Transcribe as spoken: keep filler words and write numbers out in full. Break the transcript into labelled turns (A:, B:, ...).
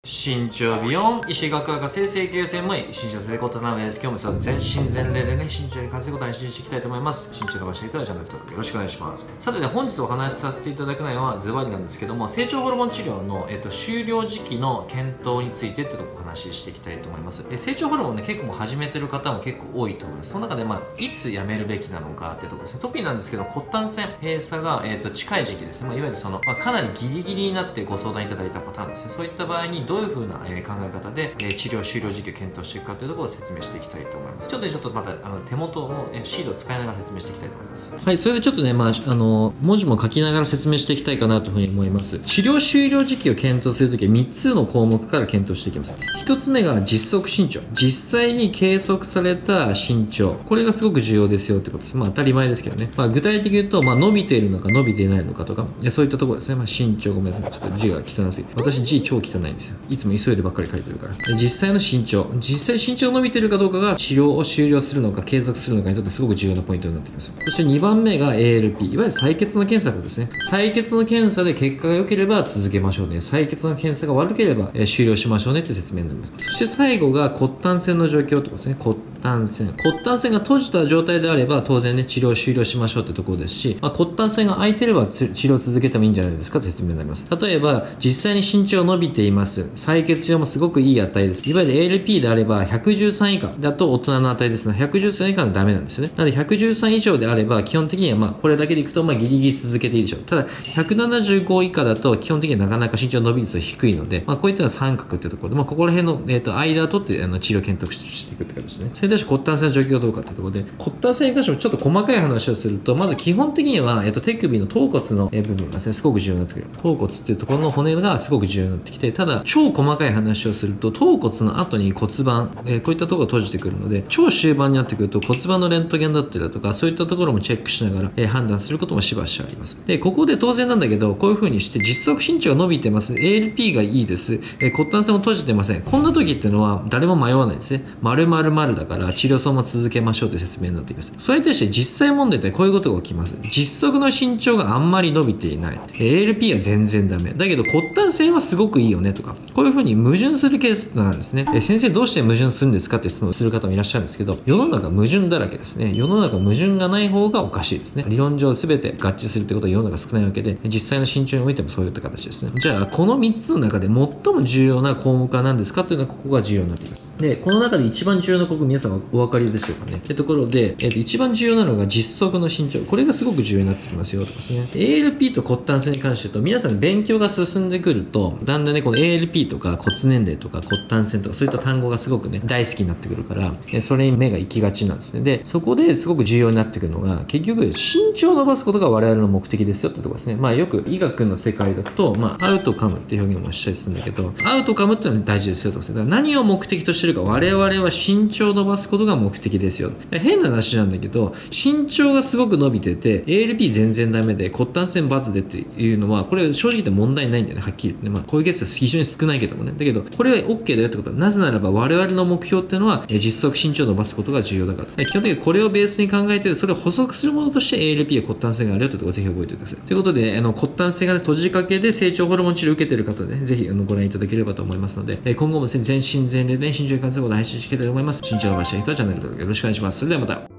A: 身長ビヨン、医師学博士、整形専門医、身長成功となるです。今日も全身全霊でね、身長に関することを発信していきたいと思います。身長伸ばしたい人はチャンネル登録よろしくお願いします。さてね、本日お話しさせていただく内容はズバリなんですけども、成長ホルモン治療の、えっと、終了時期の検討についてってとこお話ししていきたいと思います。え成長ホルモンね、結構もう始めてる方も結構多いと思います。その中で、まあ、いつやめるべきなのかってとこですね。特になんですけど、骨端線閉鎖が、えっと、近い時期ですね。まあ、いわゆるその、まあ、かなりギリギリになってご相談いただいたパターンですね。そういった場合にどういう風な、えー、考え方で、えー、治療終了時期を検討していくかというところを説明していきたいと思います。ちょっとね、ちょっとまたあの手元の、えー、シールを使いながら説明していきたいと思います。はい、それでちょっとね、まあ、あの文字も書きながら説明していきたいかなというふうに思います。治療終了時期を検討するときはみっつの項目から検討していきます。ひとつめが実測身長。実際に計測された身長。これがすごく重要ですよってことです。まあ当たり前ですけどね。まあ具体的に言うと、まあ伸びているのか伸びていないのかとか、そういったところですね。まあ身長、ごめんなさい。ちょっと字が汚すぎて。私字超汚いんですよ。いつも急いでばっかり書いてるから。実際の身長。実際身長が伸びているかどうかが治療を終了するのか継続するのかにとってすごく重要なポイントになってきます。そしてにばんめが エーエルピー。いわゆる採血の検査ですね。採血の検査で結果が良ければ続けましょうね。採血の検査が悪ければ、えー、終了しましょうねって説明になります。そして最後が骨端線の状況ってことですね。骨端線。骨端線が閉じた状態であれば当然ね、治療終了しましょうってところですし、まあ、骨端線が空いてれば治療を続けてもいいんじゃないですかって説明になります。例えば、実際に身長伸びています。採血上もすごくいい値です。いわゆる エーエルピー であればひゃくじゅうさん以下だと大人の値ですね。ひゃくじゅうさん以下はダメなんですよね。なのでひゃくじゅうさん以上であれば基本的にはまあこれだけでいくとまあギリギリ続けていいでしょう。ただひゃくななじゅうご以下だと基本的にはなかなか身長伸び率が低いので、まあこういったのは三角っていうところで、まあここら辺の、えー、と間を取ってあの治療検討していくって感じですね。それで骨端線の状況がどうかっていうところで、骨端線に関してもちょっと細かい話をすると、まず基本的には、えー、と手首の頭骨の部分がですね、すごく重要になってくる。頭骨っていうところの骨がすごく重要になってきて、ただ超細かい話をすると頭骨の後に骨盤、えー、こういったところが閉じてくるので、超終盤になってくると骨盤のレントゲンだったりだとか、そういったところもチェックしながら、えー、判断することもしばしばあります。で、ここで当然なんだけど、こういう風にして実測身長が伸びてます。エーエルピー がいいです。えー、骨端線も閉じてません。こんな時っていうのは誰も迷わないんですね。〇〇〇だから治療そのまま続けましょうという説明になってきます。それに対して実際問題ってこういうことが起きます。実測の身長があんまり伸びていない。エーエルピー は全然ダメ。だけど骨端線はすごくいいよねとか、こういう風に矛盾するケースがあるんですね。えー、先生どうして矛盾するんですかって質問する方もいらっしゃるんですけど、世の中矛盾だらけですね。世の中矛盾がない方がおかしいですね。理論上全て合致するってことは世の中少ないわけで、実際の身長においてもそういった形ですね。じゃあこのみっつの中で最も重要な項目は何ですかというのはここが重要になってきます。で、この中で一番重要な項目、皆さんお分かりでしょうかね。ってところで、えー、と一番重要なのが実測の身長。これがすごく重要になってきますよとかですね。エーエルピー と骨端線に関して言うと、皆さん勉強が進んでくると、だんだんね、この エーエルピー とか骨年齢とか骨端線とかそういった単語がすごくね、大好きになってくるから、それに目が行きがちなんですね。で、そこですごく重要になってくるのが、結局身長を伸ばすことが我々の目的ですよってところですね。まあよく医学の世界だと、まあアウトカムっていう表現もしたりするんだけど、アウトカムっていうのは大事ですよってことですね。だから何を目的としてるか、我々は身長を伸ばすことが目的ですよ。変な話なんだけど、身長がすごく伸びてて、エーエルピー 全然ダメで、骨端線×でっていうのは、これ正直言って問題ないんだよね、はっきり言ってね。まあこういうケースは非常に少ないけどもね。だけど、これは OK だよってことは、なぜならば我々の目標っていうのは、実測身長を伸ばすことが重要だから。基本的にこれをベースに考えて、それを補足するものとして エーエルピー や骨端線があるよというところをぜひ覚えておいてください。ということで、あの骨端線が、ね、閉じかけで成長ホルモン治療を受けている方で、ね、ぜひあのご覧いただければと思いますので、今後も全身全霊で身長に関することを配信していきたいと思います。身長を伸ばしたい人はチャンネル登録よろしくお願いします。それではまた。